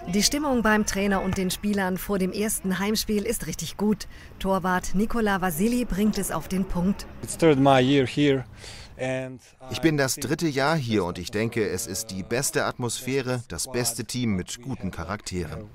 Die Stimmung beim Trainer und den Spielern vor dem ersten Heimspiel ist richtig gut. Torwart Nikola Vasili bringt es auf den Punkt. Ich bin das 3. Jahr hier und ich denke, es ist die beste Atmosphäre, das beste Team mit guten Charakteren.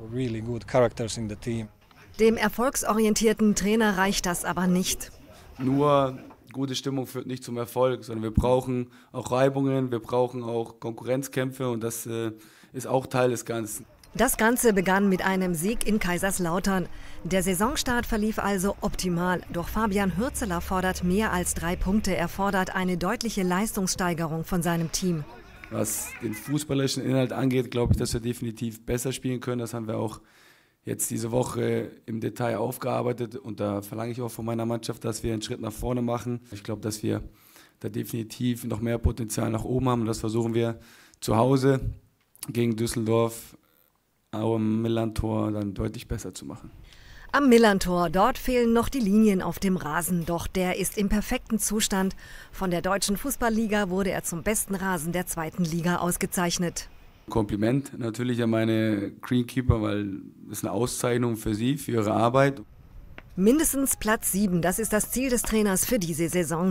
Dem erfolgsorientierten Trainer reicht das aber nicht. Nur gute Stimmung führt nicht zum Erfolg, sondern wir brauchen auch Reibungen, wir brauchen auch Konkurrenzkämpfe und das ist auch Teil des Ganzen. Das Ganze begann mit einem Sieg in Kaiserslautern. Der Saisonstart verlief also optimal. Doch Fabian Hürzeler fordert mehr als 3 Punkte. Er fordert eine deutliche Leistungssteigerung von seinem Team. Was den fußballerischen Inhalt angeht, glaube ich, dass wir definitiv besser spielen können. Das haben wir auch jetzt diese Woche im Detail aufgearbeitet. Und da verlange ich auch von meiner Mannschaft, dass wir einen Schritt nach vorne machen. Ich glaube, dass wir da definitiv noch mehr Potenzial nach oben haben. Und das versuchen wir zu Hause gegen Düsseldorf am Millerntor dann deutlich besser zu machen. Am Millerntor, dort fehlen noch die Linien auf dem Rasen, doch der ist im perfekten Zustand. Von der Deutschen Fußballliga wurde er zum besten Rasen der 2. Liga ausgezeichnet. Kompliment natürlich an meine Greenkeeper, weil das ist eine Auszeichnung für sie, für ihre Arbeit. Mindestens Platz 7, das ist das Ziel des Trainers für diese Saison.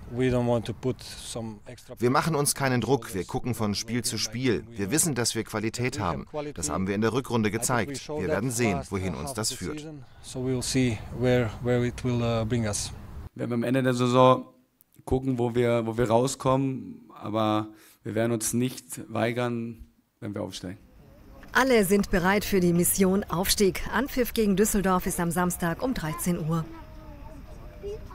Wir machen uns keinen Druck, wir gucken von Spiel zu Spiel. Wir wissen, dass wir Qualität haben. Das haben wir in der Rückrunde gezeigt. Wir werden sehen, wohin uns das führt. Wenn wir am Ende der Saison gucken, wo wir rauskommen, aber wir werden uns nicht weigern, wenn wir aufsteigen. Alle sind bereit für die Mission Aufstieg. Anpfiff gegen Düsseldorf ist am Samstag um 13 Uhr.